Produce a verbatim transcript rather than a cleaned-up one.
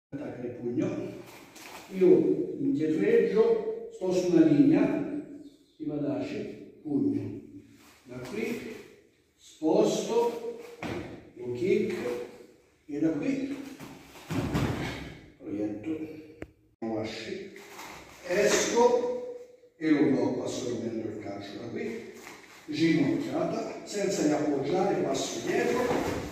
attaccare il pugno, io indietreggio, sto su una linea, Himadashi, pugno, da qui, sposto, lo kick, e da qui, proietto, Himadashi, esco e lo blocco assorbendo il calcio da qui, ginocchiata, senza riappoggiare, passo dietro,